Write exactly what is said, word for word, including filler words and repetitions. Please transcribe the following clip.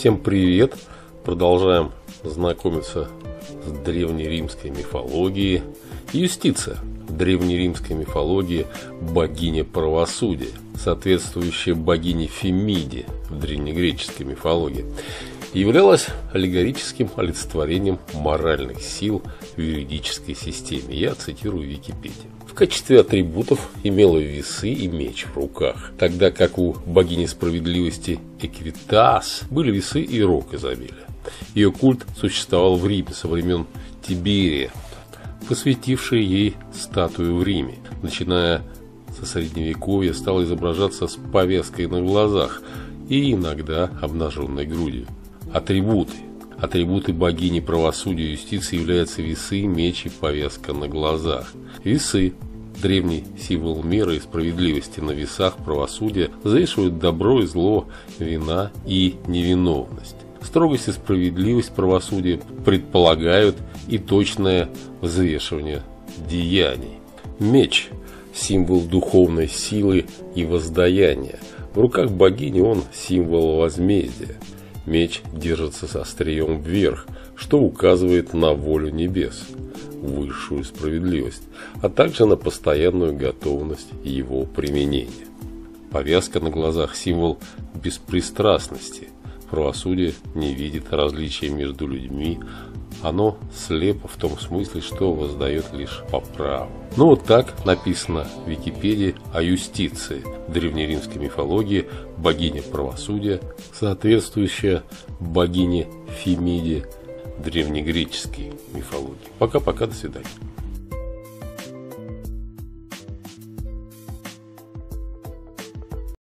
Всем привет! Продолжаем знакомиться с древнеримской мифологией. Юстиция. В древнеримской мифологии богиня правосудия, соответствующая богине Фемиде в древнегреческой мифологии, являлась аллегорическим олицетворением моральных сил в юридической системе. Я цитирую Википедию. В качестве атрибутов имела весы и меч в руках, тогда как у богини справедливости Эквитас были весы и рог изобилия. Ее культ существовал в Риме со времен Тиберия, посвятивший ей статую в Риме. Начиная со средневековья стала изображаться с повязкой на глазах и иногда обнаженной грудью. Атрибуты. Атрибуты богини правосудия и юстиции являются весы, меч и повязка на глазах. Весы. Древний символ меры и справедливости. На весах правосудия взвешивают добро и зло, вина и невиновность. Строгость и справедливость правосудия предполагают и точное взвешивание деяний. Меч – символ духовной силы и воздаяния. В руках богини он символ возмездия. Меч держится с острием вверх, что указывает на волю небес, высшую справедливость, а также на постоянную готовность его применения. Повязка на глазах – символ беспристрастности. Правосудие не видит различия между людьми, оно слепо в том смысле, что воздает лишь по праву. Ну вот так написано в Википедии о юстиции. В древнеримской мифологии богиня правосудия, соответствующая богине Фемиде в древнегреческой мифологии. Пока-пока, до свидания.